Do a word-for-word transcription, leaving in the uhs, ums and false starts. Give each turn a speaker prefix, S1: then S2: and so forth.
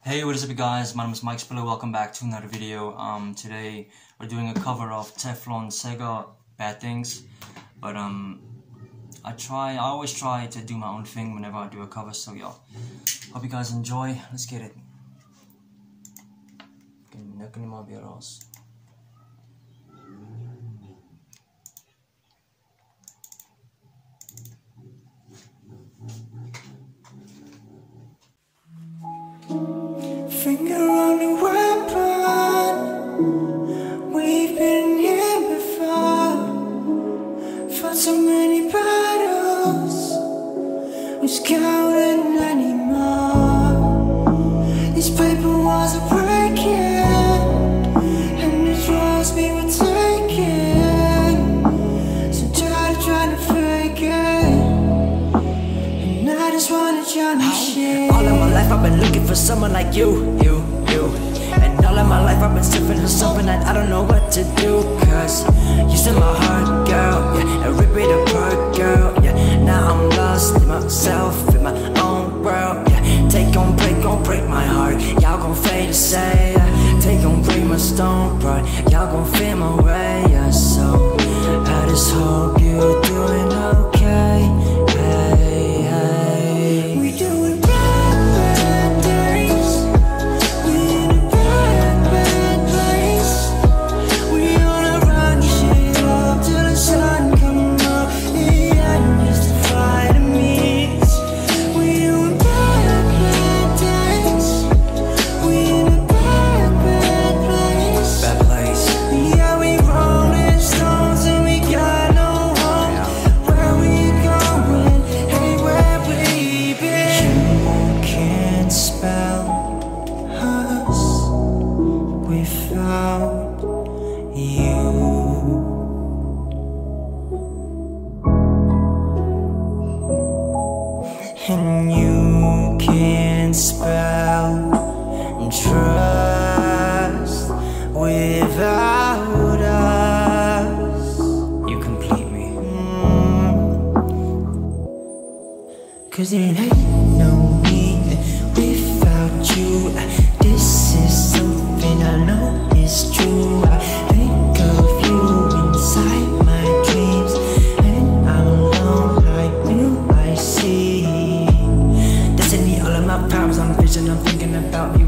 S1: Hey, what is up, you guys? My name is Mike Spiller. Welcome back to another video. Um, today we're doing a cover of Teflon Sega, Bad Things. But um, I try, I always try to do my own thing whenever I do a cover. So y'all, hope you guys enjoy. Let's get it.
S2: Finger on the weapon. We've been here before. Fought so many battles. Who's counting anymore? These paper walls are breaking, and the draws we were taking. So try to try to fake it, and I just wanna try my shit.
S3: All of my life I've been looking for someone like you, you, you. And all of my life I've been searching for something that I don't know what to do. Cause you set my heart, girl, yeah, and rip it apart, girl, yeah. Now I'm lost in myself, in my own world, yeah. Take gon' break, gon' break my heart. Y'all gon' fade to say, yeah. Take gon' break my stone pride. Y'all gon' feel my way, yeah. So I just hope you're doing okay. Hey, hey.
S2: We doing bad, bad days. We in a bad, bad place. We on a run, shit up till the sun come up. Yeah, just to fight the means. We doing bad, bad days. We in a bad, bad place.
S3: Bad place.
S2: Yeah, we rolling stones and we got no home. Where we going? Hey, where we been? You can't spell us without you. And you can't spell trust without us.
S3: You complete me.
S2: Cause it ain't no me without you. This is something I know is true. I think of you inside my dreams, and I'm alone, I knew I see.
S3: Destiny, all of my problems, I'm vision, I'm thinking about you.